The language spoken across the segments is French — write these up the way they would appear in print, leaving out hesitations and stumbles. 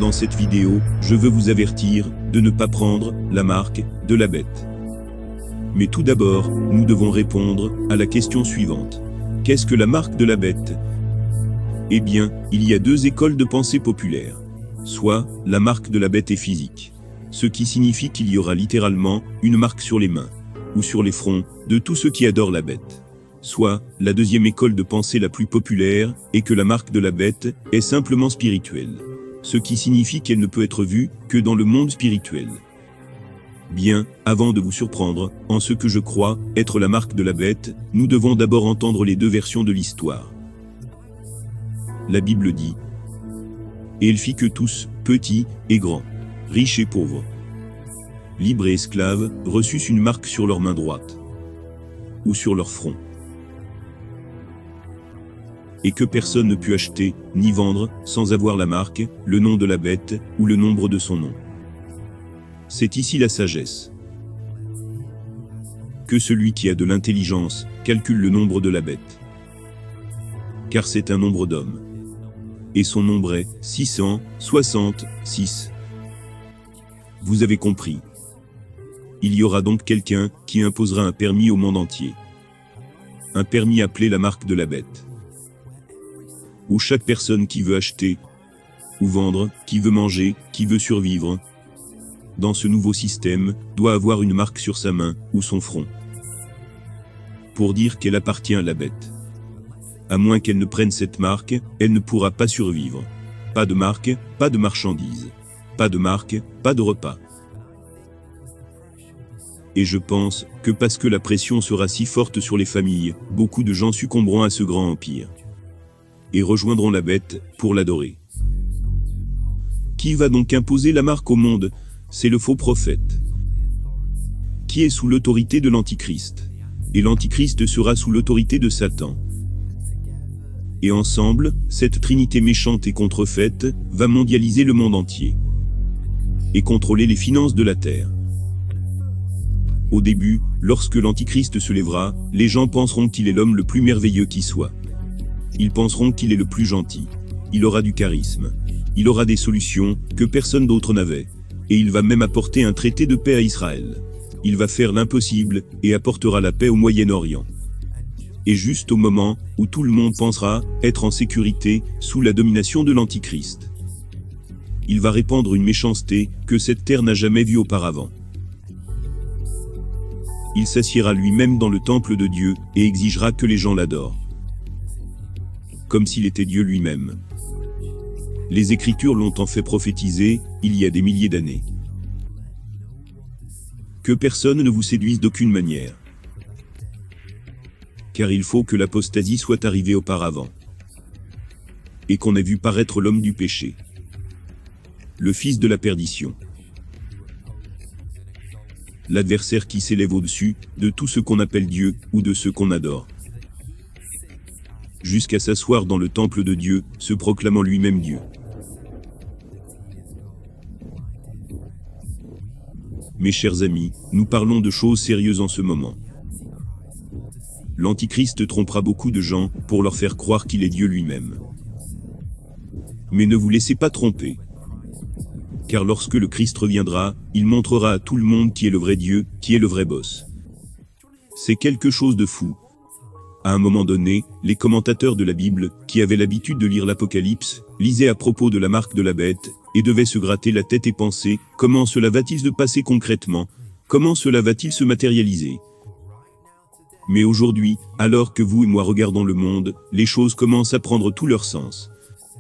Dans cette vidéo, je veux vous avertir de ne pas prendre la marque de la bête. Mais tout d'abord, nous devons répondre à la question suivante. Qu'est-ce que la marque de la bête? Eh bien, il y a deux écoles de pensée populaires. Soit, la marque de la bête est physique, ce qui signifie qu'il y aura littéralement une marque sur les mains, ou sur les fronts, de tous ceux qui adorent la bête. Soit, la deuxième école de pensée la plus populaire est que la marque de la bête est simplement spirituelle, ce qui signifie qu'elle ne peut être vue que dans le monde spirituel. Bien, avant de vous surprendre en ce que je crois être la marque de la bête, nous devons d'abord entendre les deux versions de l'histoire. La Bible dit: et elle fit que tous, petits et grands, riches et pauvres, libres et esclaves, reçussent une marque sur leur main droite, ou sur leur front, et que personne ne put acheter, ni vendre, sans avoir la marque, le nom de la bête, ou le nombre de son nom. C'est ici la sagesse. Que celui qui a de l'intelligence calcule le nombre de la bête, car c'est un nombre d'hommes, et son nombre est 666. Vous avez compris. Il y aura donc quelqu'un qui imposera un permis au monde entier. Un permis appelé la marque de la bête, où chaque personne qui veut acheter ou vendre, qui veut manger, qui veut survivre, dans ce nouveau système, doit avoir une marque sur sa main ou son front, pour dire qu'elle appartient à la bête. À moins qu'elle ne prenne cette marque, elle ne pourra pas survivre. Pas de marque, pas de marchandises. Pas de marque, pas de repas. Et je pense que parce que la pression sera si forte sur les familles, beaucoup de gens succomberont à ce grand empire et rejoindront la bête pour l'adorer. Qui va donc imposer la marque au monde? C'est le faux prophète, qui est sous l'autorité de l'Antichrist. Et l'Antichrist sera sous l'autorité de Satan. Et ensemble, cette trinité méchante et contrefaite va mondialiser le monde entier et contrôler les finances de la terre. Au début, lorsque l'Antichrist se lèvera, les gens penseront qu'il est l'homme le plus merveilleux qui soit. Ils penseront qu'il est le plus gentil. Il aura du charisme. Il aura des solutions que personne d'autre n'avait. Et il va même apporter un traité de paix à Israël. Il va faire l'impossible et apportera la paix au Moyen-Orient. Et juste au moment où tout le monde pensera être en sécurité sous la domination de l'Antichrist, il va répandre une méchanceté que cette terre n'a jamais vue auparavant. Il s'assiera lui-même dans le temple de Dieu et exigera que les gens l'adorent, comme s'il était Dieu lui-même. Les Écritures l'ont en fait prophétisé il y a des milliers d'années. Que personne ne vous séduise d'aucune manière, car il faut que l'apostasie soit arrivée auparavant, et qu'on ait vu paraître l'homme du péché, le fils de la perdition, l'adversaire qui s'élève au-dessus de tout ce qu'on appelle Dieu ou de ce qu'on adore, jusqu'à s'asseoir dans le temple de Dieu, se proclamant lui-même Dieu. Mes chers amis, nous parlons de choses sérieuses en ce moment. L'Antichrist trompera beaucoup de gens pour leur faire croire qu'il est Dieu lui-même. Mais ne vous laissez pas tromper, car lorsque le Christ reviendra, il montrera à tout le monde qui est le vrai Dieu, qui est le vrai boss. C'est quelque chose de fou. À un moment donné, les commentateurs de la Bible, qui avaient l'habitude de lire l'Apocalypse, lisaient à propos de la marque de la bête, et devaient se gratter la tête et penser, comment cela va-t-il se passer concrètement? Comment cela va-t-il se matérialiser? Mais aujourd'hui, alors que vous et moi regardons le monde, les choses commencent à prendre tout leur sens.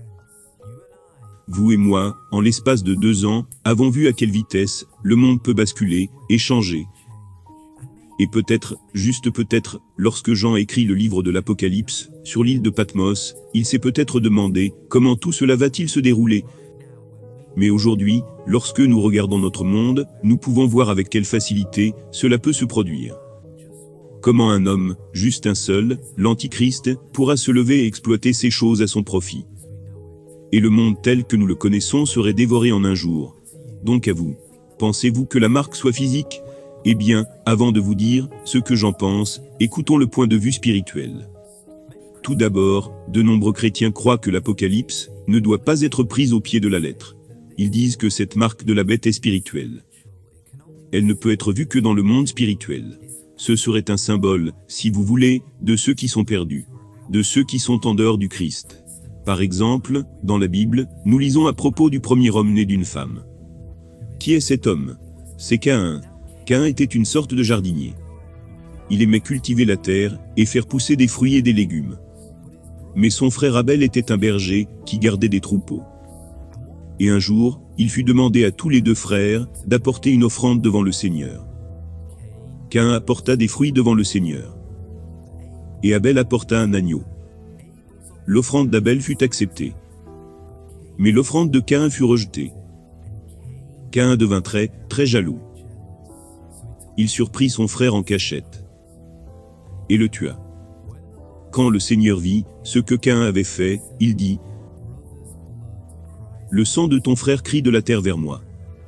Vous et moi, en l'espace de 2 ans, avons vu à quelle vitesse le monde peut basculer et changer. Et peut-être, juste peut-être, lorsque Jean écrit le livre de l'Apocalypse, sur l'île de Patmos, il s'est peut-être demandé comment tout cela va-t-il se dérouler. Mais aujourd'hui, lorsque nous regardons notre monde, nous pouvons voir avec quelle facilité cela peut se produire. Comment un homme, juste un seul, l'Antichrist, pourra se lever et exploiter ces choses à son profit. Et le monde tel que nous le connaissons serait dévoré en un jour. Donc à vous, pensez-vous que la marque soit physique? Eh bien, avant de vous dire ce que j'en pense, écoutons le point de vue spirituel. Tout d'abord, de nombreux chrétiens croient que l'Apocalypse ne doit pas être prise au pied de la lettre. Ils disent que cette marque de la bête est spirituelle. Elle ne peut être vue que dans le monde spirituel. Ce serait un symbole, si vous voulez, de ceux qui sont perdus, de ceux qui sont en dehors du Christ. Par exemple, dans la Bible, nous lisons à propos du premier homme né d'une femme. Qui est cet homme? C'est Caïn. Caïn était une sorte de jardinier. Il aimait cultiver la terre et faire pousser des fruits et des légumes. Mais son frère Abel était un berger qui gardait des troupeaux. Et un jour, il fut demandé à tous les deux frères d'apporter une offrande devant le Seigneur. Caïn apporta des fruits devant le Seigneur. Et Abel apporta un agneau. L'offrande d'Abel fut acceptée. Mais l'offrande de Caïn fut rejetée. Caïn devint très jaloux. Il surprit son frère en cachette et le tua. Quand le Seigneur vit ce que Caïn avait fait, il dit: « Le sang de ton frère crie de la terre vers moi. »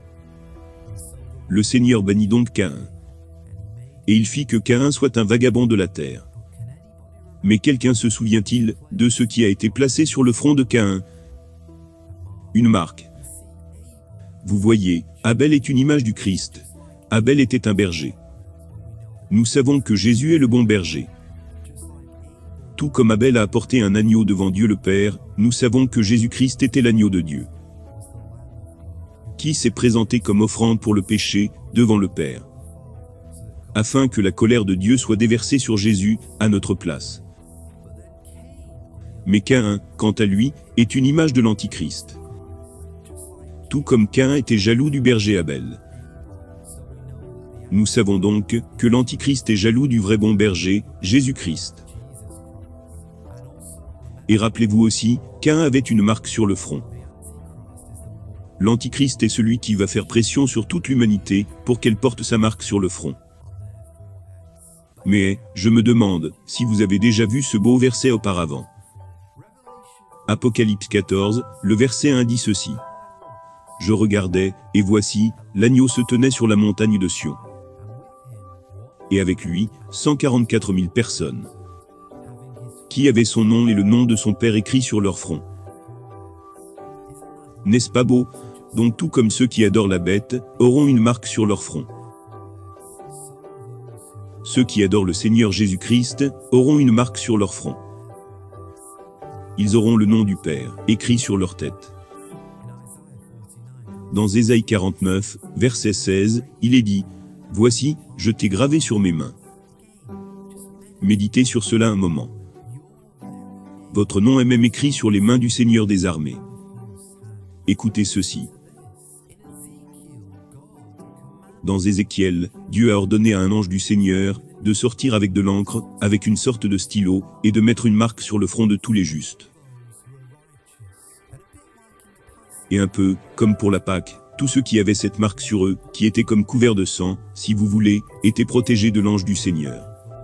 Le Seigneur bannit donc Caïn. Et il fit que Caïn soit un vagabond de la terre. Mais quelqu'un se souvient-il de ce qui a été placé sur le front de Caïn? Une marque. Vous voyez, Abel est une image du Christ. Abel était un berger. Nous savons que Jésus est le bon berger. Tout comme Abel a apporté un agneau devant Dieu le Père, nous savons que Jésus-Christ était l'agneau de Dieu, qui s'est présenté comme offrande pour le péché devant le Père, afin que la colère de Dieu soit déversée sur Jésus à notre place. Mais Caïn, quant à lui, est une image de l'Antichrist. Tout comme Caïn était jaloux du berger Abel. Nous savons donc que l'Antichrist est jaloux du vrai bon berger, Jésus-Christ. Et rappelez-vous aussi, Caïn avait une marque sur le front. L'Antichrist est celui qui va faire pression sur toute l'humanité pour qu'elle porte sa marque sur le front. Mais, je me demande si vous avez déjà vu ce beau verset auparavant. Apocalypse 14, le verset 1 dit ceci. « Je regardais, et voici, l'agneau se tenait sur la montagne de Sion. Et avec lui, 144 000 personnes, qui avaient son nom et le nom de son Père écrit sur leur front. » N'est-ce pas beau? Donc tout comme ceux qui adorent la bête, auront une marque sur leur front. Ceux qui adorent le Seigneur Jésus-Christ, auront une marque sur leur front. Ils auront le nom du Père, écrit sur leur tête. Dans Ésaïe 49, verset 16, il est dit: « Voici, je t'ai gravé sur mes mains. » Méditez sur cela un moment. Votre nom est même écrit sur les mains du Seigneur des armées. Écoutez ceci. Dans Ézéchiel, Dieu a ordonné à un ange du Seigneur de sortir avec de l'encre, avec une sorte de stylo, et de mettre une marque sur le front de tous les justes. Et un peu, comme pour la Pâque, tous ceux qui avaient cette marque sur eux, qui étaient comme couverts de sang, si vous voulez, étaient protégés de l'ange du Seigneur.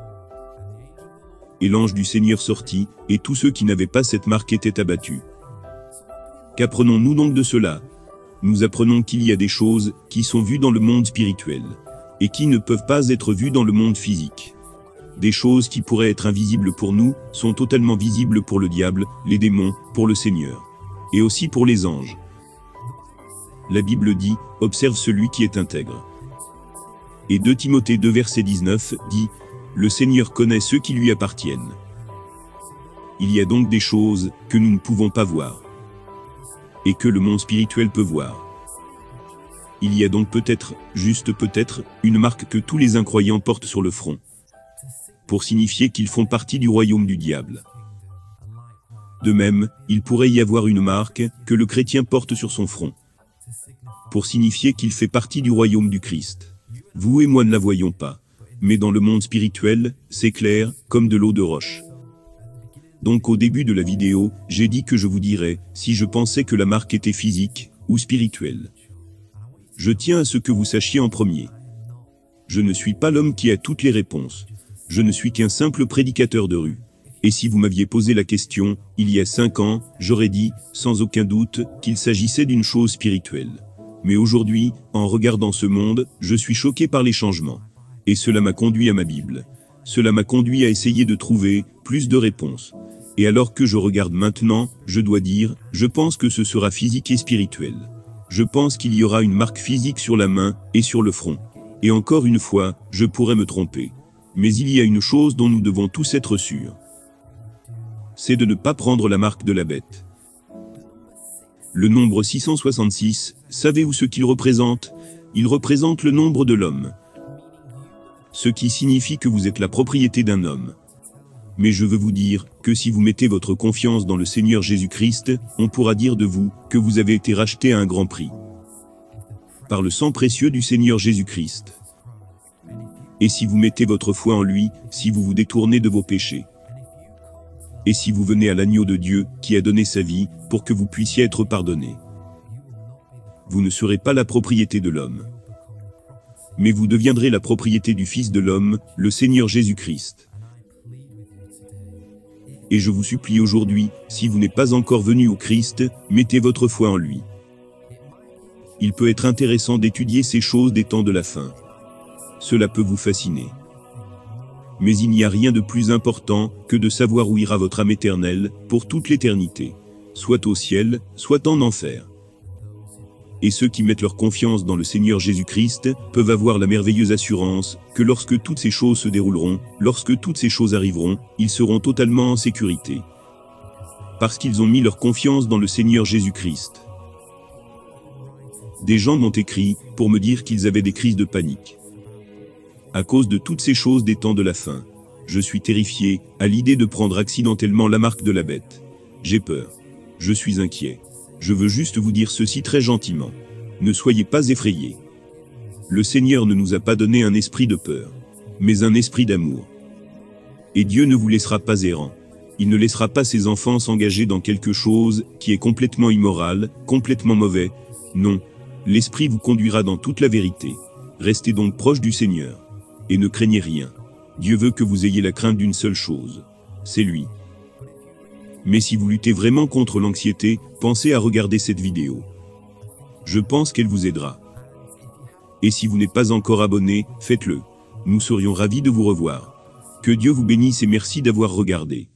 Et l'ange du Seigneur sortit, et tous ceux qui n'avaient pas cette marque étaient abattus. Qu'apprenons-nous donc de cela? Nous apprenons qu'il y a des choses qui sont vues dans le monde spirituel, et qui ne peuvent pas être vues dans le monde physique. Des choses qui pourraient être invisibles pour nous, sont totalement visibles pour le diable, les démons, pour le Seigneur, et aussi pour les anges. La Bible dit, « Observe celui qui est intègre. » Et 2 Timothée 2 verset 19 dit, « Le Seigneur connaît ceux qui lui appartiennent. » Il y a donc des choses que nous ne pouvons pas voir, et que le monde spirituel peut voir. Il y a donc peut-être, juste peut-être, une marque que tous les incroyants portent sur le front, pour signifier qu'ils font partie du royaume du diable. De même, il pourrait y avoir une marque que le chrétien porte sur son front, pour signifier qu'il fait partie du royaume du Christ. Vous et moi ne la voyons pas, mais dans le monde spirituel, c'est clair, comme de l'eau de roche. Donc au début de la vidéo, j'ai dit que je vous dirais, si je pensais que la marque était physique, ou spirituelle. Je tiens à ce que vous sachiez en premier. Je ne suis pas l'homme qui a toutes les réponses. Je ne suis qu'un simple prédicateur de rue. Et si vous m'aviez posé la question, il y a 5 ans, j'aurais dit, sans aucun doute, qu'il s'agissait d'une chose spirituelle. Mais aujourd'hui, en regardant ce monde, je suis choqué par les changements. Et cela m'a conduit à ma Bible. Cela m'a conduit à essayer de trouver plus de réponses. Et alors que je regarde maintenant, je dois dire, je pense que ce sera physique et spirituel. Je pense qu'il y aura une marque physique sur la main et sur le front. Et encore une fois, je pourrais me tromper. Mais il y a une chose dont nous devons tous être sûrs. C'est de ne pas prendre la marque de la bête. Le nombre 666, savez-vous ce qu'il représente? Il représente le nombre de l'homme. Ce qui signifie que vous êtes la propriété d'un homme. Mais je veux vous dire que si vous mettez votre confiance dans le Seigneur Jésus-Christ, on pourra dire de vous que vous avez été racheté à un grand prix. Par le sang précieux du Seigneur Jésus-Christ. Et si vous mettez votre foi en lui, si vous vous détournez de vos péchés. Et si vous venez à l'agneau de Dieu, qui a donné sa vie, pour que vous puissiez être pardonné. Vous ne serez pas la propriété de l'homme. Mais vous deviendrez la propriété du Fils de l'homme, le Seigneur Jésus-Christ. Et je vous supplie aujourd'hui, si vous n'êtes pas encore venu au Christ, mettez votre foi en lui. Il peut être intéressant d'étudier ces choses des temps de la fin. Cela peut vous fasciner. Mais il n'y a rien de plus important que de savoir où ira votre âme éternelle, pour toute l'éternité, soit au ciel, soit en enfer. Et ceux qui mettent leur confiance dans le Seigneur Jésus-Christ peuvent avoir la merveilleuse assurance que lorsque toutes ces choses se dérouleront, lorsque toutes ces choses arriveront, ils seront totalement en sécurité. Parce qu'ils ont mis leur confiance dans le Seigneur Jésus-Christ. Des gens m'ont écrit pour me dire qu'ils avaient des crises de panique. À cause de toutes ces choses des temps de la fin, je suis terrifié à l'idée de prendre accidentellement la marque de la bête. J'ai peur. Je suis inquiet. Je veux juste vous dire ceci très gentiment. Ne soyez pas effrayés. Le Seigneur ne nous a pas donné un esprit de peur, mais un esprit d'amour. Et Dieu ne vous laissera pas errant. Il ne laissera pas ses enfants s'engager dans quelque chose qui est complètement immoral, complètement mauvais. Non, l'Esprit vous conduira dans toute la vérité. Restez donc proche du Seigneur. Et ne craignez rien. Dieu veut que vous ayez la crainte d'une seule chose. C'est lui. Mais si vous luttez vraiment contre l'anxiété, pensez à regarder cette vidéo. Je pense qu'elle vous aidera. Et si vous n'êtes pas encore abonné, faites-le. Nous serions ravis de vous revoir. Que Dieu vous bénisse et merci d'avoir regardé.